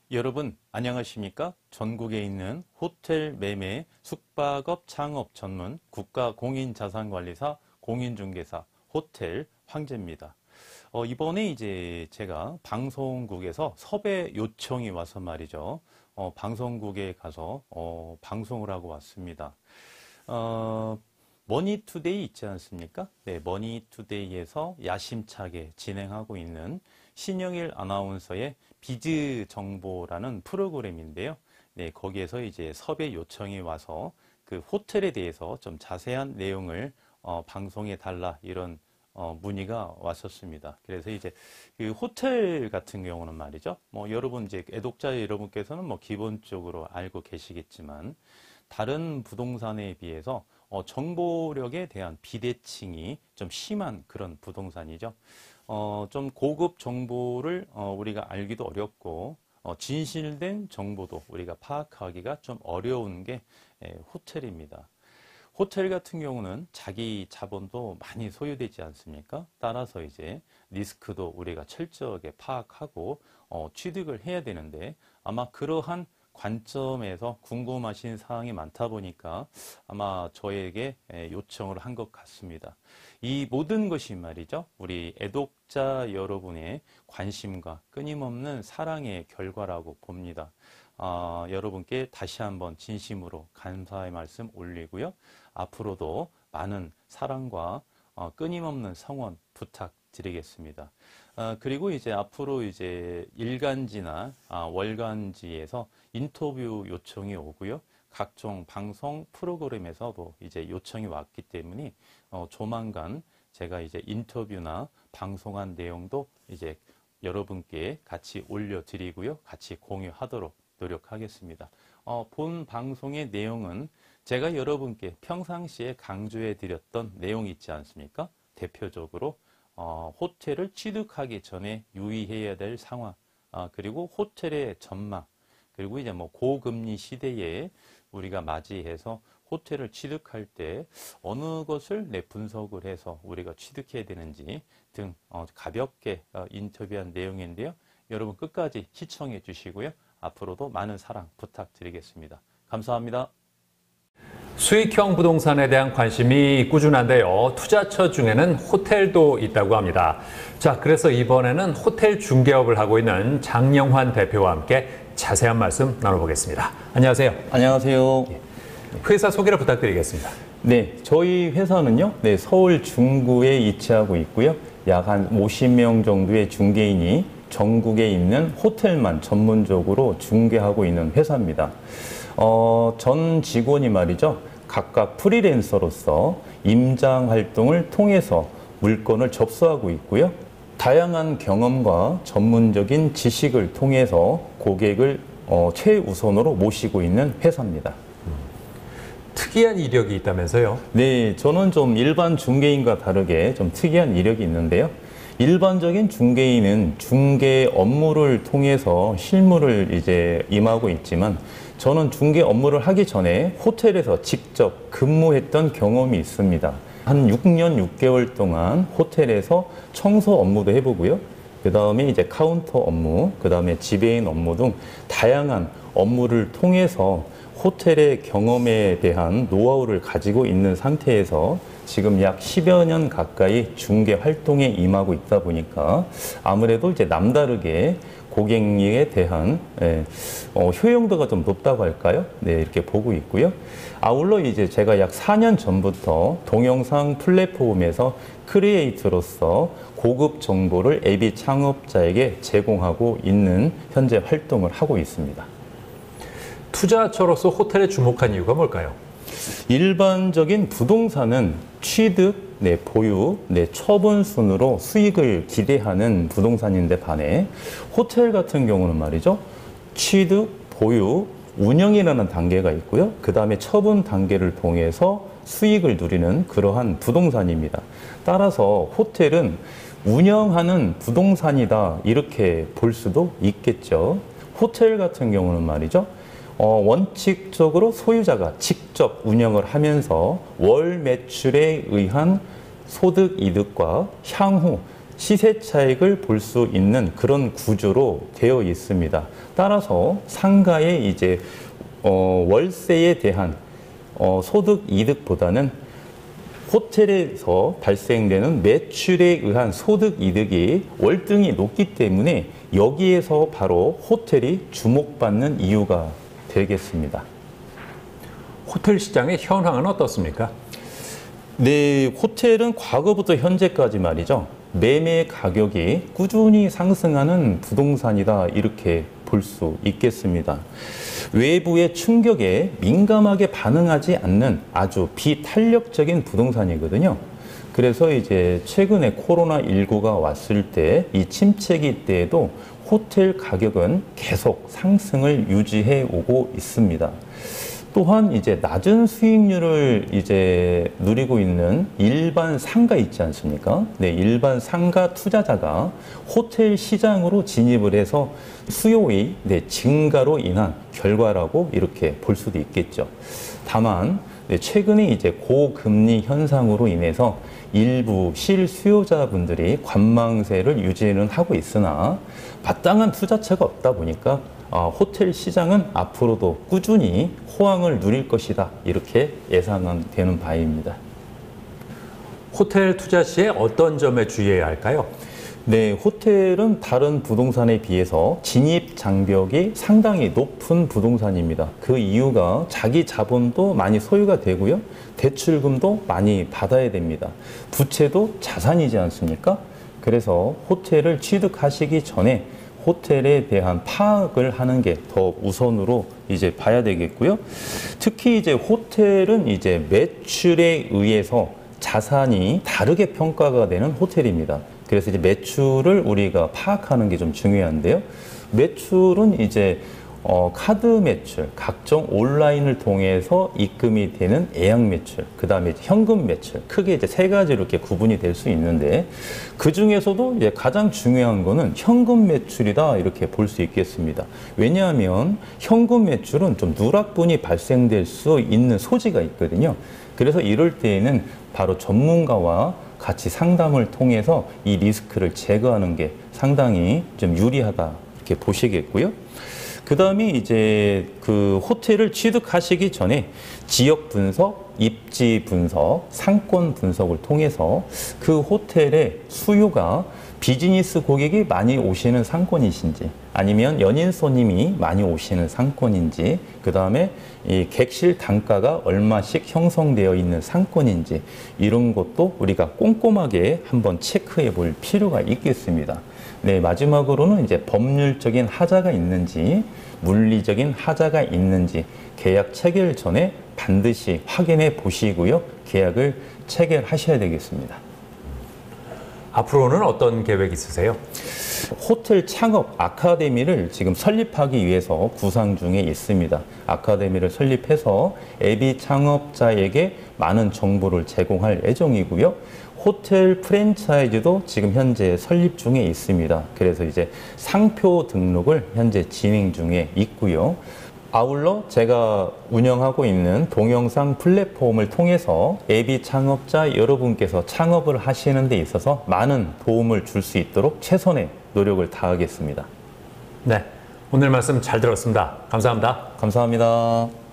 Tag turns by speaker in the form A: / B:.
A: 여러분 안녕하십니까? 전국에 있는 호텔 매매 숙박업 창업 전문 국가공인자산관리사 공인중개사 호텔 황제입니다. 이번에 이제 제가 방송국에서 섭외 요청이 와서 말이죠. 방송국에 가서 방송을 하고 왔습니다. 머니투데이 있지 않습니까? 네, 머니투데이에서 야심차게 진행하고 있는 신영일 아나운서의 비즈 정보라는 프로그램인데요. 네, 거기에서 이제 섭외 요청이 와서 그 호텔에 대해서 좀 자세한 내용을 방송해 달라 이런 문의가 왔었습니다. 그래서 이제 그 호텔 같은 경우는 말이죠. 여러분 이제 애독자 여러분께서는 기본적으로 알고 계시겠지만 다른 부동산에 비해서 정보력에 대한 비대칭이 좀 심한 그런 부동산이죠. 좀 고급 정보를 우리가 알기도 어렵고 진실된 정보도 우리가 파악하기가 좀 어려운 게 호텔입니다. 호텔 같은 경우는 자기 자본도 많이 소요되지 않습니까? 따라서 이제 리스크도 우리가 철저하게 파악하고 취득을 해야 되는데 아마 그러한 관점에서 궁금하신 사항이 많다 보니까 아마 저에게 요청을 한 것 같습니다. 이 모든 것이 말이죠. 우리 애독자 여러분의 관심과 끊임없는 사랑의 결과라고 봅니다. 여러분께 다시 한번 진심으로 감사의 말씀 올리고요. 앞으로도 많은 사랑과 끊임없는 성원 부탁드리겠습니다. 그리고 이제 앞으로 이제 일간지나 월간지에서 인터뷰 요청이 오고요. 각종 방송 프로그램에서도 이제 요청이 왔기 때문에 조만간 제가 이제 인터뷰나 방송한 내용도 이제 여러분께 같이 올려드리고요. 같이 공유하도록 노력하겠습니다. 본 방송의 내용은 제가 여러분께 평상시에 강조해 드렸던 내용이 있지 않습니까? 대표적으로 호텔을 취득하기 전에 유의해야 될 상황, 그리고 호텔의 전망, 그리고 이제 고금리 시대에 우리가 맞이해서 호텔을 취득할 때 어느 것을 분석을 해서 우리가 취득해야 되는지 등 가볍게 인터뷰한 내용인데요. 여러분 끝까지 시청해 주시고요. 앞으로도 많은 사랑 부탁드리겠습니다. 감사합니다.
B: 수익형 부동산에 대한 관심이 꾸준한데요. 투자처 중에는 호텔도 있다고 합니다. 자, 그래서 이번에는 호텔 중개업을 하고 있는 장영환 대표와 함께 자세한 말씀 나눠보겠습니다. 안녕하세요.
A: 안녕하세요.
B: 회사 소개를 부탁드리겠습니다.
A: 네, 저희 회사는요, 서울 중구에 위치하고 있고요. 약 한 50명 정도의 중개인이 전국에 있는 호텔만 전문적으로 중개하고 있는 회사입니다. 전 직원이 말이죠. 각각 프리랜서로서 임장 활동을 통해서 물건을 접수하고 있고요. 다양한 경험과 전문적인 지식을 통해서 고객을 최우선으로 모시고 있는 회사입니다.
B: 특이한 이력이 있다면서요?
A: 네, 저는 좀 일반 중개인과 다르게 좀 특이한 이력이 있는데요. 일반적인 중개인은 중개 업무를 통해서 실무를 이제 임하고 있지만 저는 중개 업무를 하기 전에 호텔에서 직접 근무했던 경험이 있습니다. 한 6년 6개월 동안 호텔에서 청소 업무도 해보고요. 그 다음에 이제 카운터 업무, 그 다음에 지배인 업무 등 다양한 업무를 통해서 호텔의 경험에 대한 노하우를 가지고 있는 상태에서 지금 약 10여 년 가까이 중개 활동에 임하고 있다 보니까 아무래도 이제 남다르게 고객에 대한 효용도가 좀 높다고 할까요? 네, 이렇게 보고 있고요. 아울러 이제 제가 약 4년 전부터 동영상 플랫폼에서 크리에이터로서 고급 정보를 애비 창업자에게 제공하고 있는 현재 활동을 하고 있습니다.
B: 투자처로서 호텔에 주목한 이유가 뭘까요?
A: 일반적인 부동산은 취득, 보유, 처분 순으로 수익을 기대하는 부동산인데 반해 호텔 같은 경우는 말이죠. 취득, 보유, 운영이라는 단계가 있고요. 그 다음에 처분 단계를 통해서 수익을 누리는 그러한 부동산입니다. 따라서 호텔은 운영하는 부동산이다 이렇게 볼 수도 있겠죠. 호텔 같은 경우는 말이죠. 원칙적으로 소유자가 직접 운영을 하면서 월 매출에 의한 소득 이득과 향후 시세 차익을 볼 수 있는 그런 구조로 되어 있습니다. 따라서 상가의 이제 월세에 대한 소득 이득보다는 호텔에서 발생되는 매출에 의한 소득 이득이 월등히 높기 때문에 여기에서 바로 호텔이 주목받는 이유가 되겠습니다.
B: 호텔 시장의 현황은 어떻습니까?
A: 네, 호텔은 과거부터 현재까지 말이죠. 매매 가격이 꾸준히 상승하는 부동산이다 이렇게 볼 수 있겠습니다. 외부의 충격에 민감하게 반응하지 않는 아주 비탄력적인 부동산이거든요. 그래서 이제 최근에 코로나19가 왔을 때 이 침체기 때에도 호텔 가격은 계속 상승을 유지해 오고 있습니다. 또한 이제 낮은 수익률을 이제 누리고 있는 일반 상가 있지 않습니까? 네, 일반 상가 투자자가 호텔 시장으로 진입을 해서 수요의 증가로 인한 결과라고 이렇게 볼 수도 있겠죠. 다만 최근에 이제 고금리 현상으로 인해서 일부 실수요자분들이 관망세를 유지는 하고 있으나 마땅한 투자처가 없다 보니까 호텔 시장은 앞으로도 꾸준히 호황을 누릴 것이다 이렇게 예상되는 바입니다.
B: 호텔 투자 시에 어떤 점에 주의해야 할까요?
A: 네, 호텔은 다른 부동산에 비해서 진입 장벽이 상당히 높은 부동산입니다. 그 이유가 자기 자본도 많이 소유가 되고요. 대출금도 많이 받아야 됩니다. 부채도 자산이지 않습니까? 그래서 호텔을 취득하시기 전에 호텔에 대한 파악을 하는 게 더 우선으로 이제 봐야 되겠고요. 특히 이제 호텔은 이제 매출에 의해서 자산이 다르게 평가가 되는 호텔입니다. 그래서 이제 매출을 우리가 파악하는 게 좀 중요한데요. 매출은 이제 카드 매출, 각종 온라인을 통해서 입금이 되는 예약 매출, 그 다음에 현금 매출, 크게 이제 세 가지로 이렇게 구분이 될 수 있는데 그 중에서도 이제 가장 중요한 거는 현금 매출이다 이렇게 볼 수 있겠습니다. 왜냐하면 현금 매출은 좀 누락분이 발생될 수 있는 소지가 있거든요. 그래서 이럴 때에는 바로 전문가와 같이 상담을 통해서 이 리스크를 제거하는 게 상당히 좀 유리하다 이렇게 보시겠고요. 그 다음에 이제 그 호텔을 취득하시기 전에 지역 분석, 입지 분석, 상권 분석을 통해서 그 호텔의 수요가 비즈니스 고객이 많이 오시는 상권이신지 아니면 연인 손님이 많이 오시는 상권인지 그 다음에 이 객실 단가가 얼마씩 형성되어 있는 상권인지 이런 것도 우리가 꼼꼼하게 한번 체크해 볼 필요가 있겠습니다. 네, 마지막으로는 이제 법률적인 하자가 있는지 물리적인 하자가 있는지 계약 체결 전에 반드시 확인해 보시고요. 계약을 체결하셔야 되겠습니다.
B: 앞으로는 어떤 계획 있으세요?
A: 호텔 창업 아카데미를 지금 설립하기 위해서 구상 중에 있습니다. 아카데미를 설립해서 애비 창업자에게 많은 정보를 제공할 예정이고요. 호텔 프랜차이즈도 지금 현재 설립 중에 있습니다. 그래서 이제 상표 등록을 현재 진행 중에 있고요. 아울러 제가 운영하고 있는 동영상 플랫폼을 통해서 애비 창업자 여러분께서 창업을 하시는 데 있어서 많은 도움을 줄 수 있도록 최선의 노력을 다하겠습니다.
B: 네, 오늘 말씀 잘 들었습니다. 감사합니다.
A: 감사합니다.